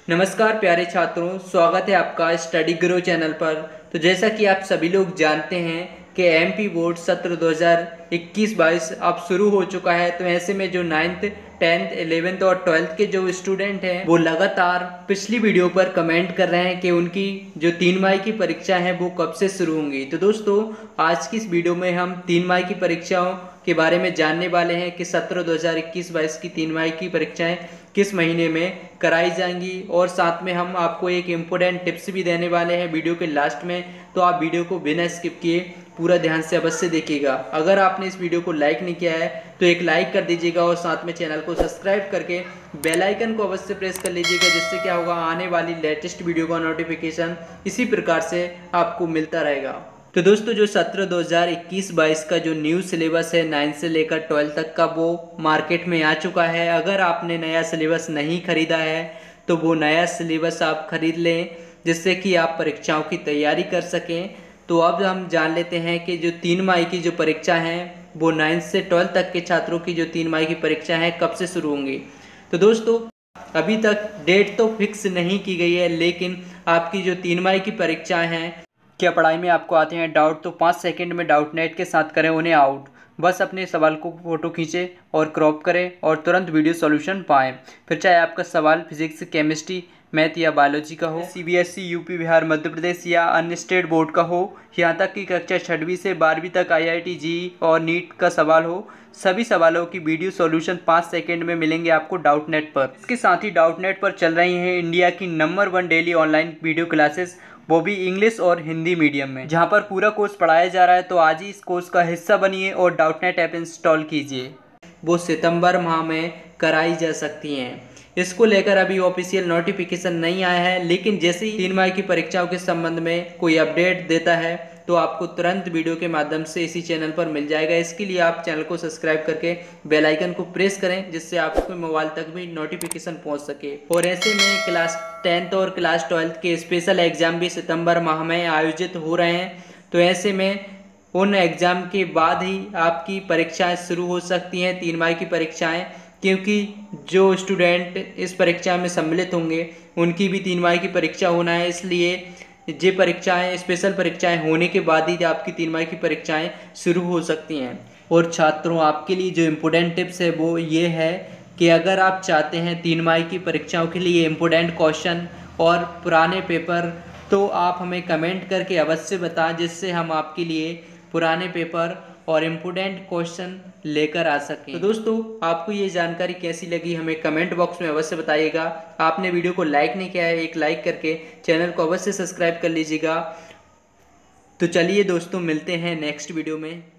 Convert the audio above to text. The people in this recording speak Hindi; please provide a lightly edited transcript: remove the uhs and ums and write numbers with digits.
नमस्कार प्यारे छात्रों, स्वागत है आपका स्टडी ग्रो चैनल पर। तो जैसा कि आप सभी लोग जानते हैं कि एमपी बोर्ड सत्र 2021-22 अब शुरू हो चुका है। तो ऐसे में जो 9th 10th 11th और 12th के जो स्टूडेंट हैं वो लगातार पिछली वीडियो पर कमेंट कर रहे हैं कि उनकी जो 3 मई की परीक्षा है वो कब से शुरू होंगी। तो दोस्तों, आज की इस वीडियो में हम 3 मई की परीक्षाओं के बारे में जानने वाले हैं कि सत्र 2021-22 की 3 मई की परीक्षाएं किस महीने में कराई जाएंगी, और साथ में हम आपको एक इम्पोर्टेंट टिप्स भी देने वाले हैं वीडियो के लास्ट में। तो आप वीडियो को बिना स्किप किए पूरा ध्यान से अवश्य देखिएगा। अगर आपने इस वीडियो को लाइक नहीं किया है तो एक लाइक कर दीजिएगा और साथ में चैनल को सब्सक्राइब करके बेल आइकन को अवश्य प्रेस कर लीजिएगा, जिससे क्या होगा, आने वाली लेटेस्ट वीडियो का नोटिफिकेशन इसी प्रकार से आपको मिलता रहेगा। तो दोस्तों, जो सत्र 2021-22 का जो न्यू सिलेबस है 9 से लेकर 12 तक का, वो मार्केट में आ चुका है। अगर आपने नया सिलेबस नहीं खरीदा है तो वो नया सिलेबस आप खरीद लें, जिससे कि आप परीक्षाओं की तैयारी कर सकें। तो अब हम जान लेते हैं कि जो 3 मई की जो परीक्षा है वो 9 से 12 तक के छात्रों की जो 3 मई की परीक्षा है कब से शुरू होंगी। तो दोस्तों, अभी तक डेट तो फिक्स नहीं की गई है, लेकिन आपकी जो 3 मई की परीक्षाएं हैं, क्या पढ़ाई में आपको आते हैं डाउट, तो 5 सेकंड में डाउट नेट के साथ करें उन्हें आउट। बस अपने सवाल को फ़ोटो खींचें और क्रॉप करें और तुरंत वीडियो सॉल्यूशन पाएं। फिर चाहे आपका सवाल फिजिक्स, केमिस्ट्री, मैथ या बायोलॉजी का हो, सीबीएसई, यूपी, बिहार, मध्य प्रदेश या अन्य स्टेट बोर्ड का हो, यहाँ तक कि कक्षा 6वीं से 12वीं तक आईआईटी, जेईई और नीट का सवाल हो, सभी सवालों की वीडियो सॉल्यूशन 5 सेकंड में मिलेंगे आपको डाउट नेट पर। इसके साथ ही डाउट नेट पर चल रही हैं इंडिया की number 1 daily online video classes, वो भी इंग्लिश और हिंदी मीडियम में, जहां पर पूरा कोर्स पढ़ाया जा रहा है। तो आज ही इस कोर्स का हिस्सा बनिए और डाउट नेट ऐप इंस्टॉल कीजिए। वो सितंबर माह में कराई जा सकती हैं। इसको लेकर अभी ऑफिशियल नोटिफिकेशन नहीं आया है, लेकिन जैसे ही 3 मई की परीक्षाओं के संबंध में कोई अपडेट देता है तो आपको तुरंत वीडियो के माध्यम से इसी चैनल पर मिल जाएगा। इसके लिए आप चैनल को सब्सक्राइब करके बेल आइकन को प्रेस करें, जिससे आपके मोबाइल तक भी नोटिफिकेशन पहुंच सके। और ऐसे में क्लास 10th और क्लास 12th के स्पेशल एग्जाम भी सितंबर माह में आयोजित हो रहे हैं। तो ऐसे में उन एग्ज़ाम के बाद ही आपकी परीक्षाएं शुरू हो सकती हैं, 3 मई की परीक्षाएं, क्योंकि जो स्टूडेंट इस परीक्षा में सम्मिलित होंगे उनकी भी 3 मई की परीक्षा होना है। इसलिए ये परीक्षाएं, स्पेशल परीक्षाएं होने के बाद ही आपकी 3 मई की परीक्षाएं शुरू हो सकती हैं। और छात्रों, आपके लिए जो इम्पोर्टेंट टिप्स है वो ये है कि अगर आप चाहते हैं 3 मई की परीक्षाओं के लिए इम्पोर्टेंट क्वेश्चन और पुराने पेपर, तो आप हमें कमेंट करके अवश्य बताएं, जिससे हम आपके लिए पुराने पेपर और इम्पोर्टेंट क्वेश्चन लेकर आ सकें। तो दोस्तों, आपको ये जानकारी कैसी लगी हमें कमेंट बॉक्स में अवश्य बताइएगा। आपने वीडियो को लाइक नहीं किया है, एक लाइक करके चैनल को अवश्य सब्सक्राइब कर लीजिएगा। तो चलिए दोस्तों, मिलते हैं नेक्स्ट वीडियो में।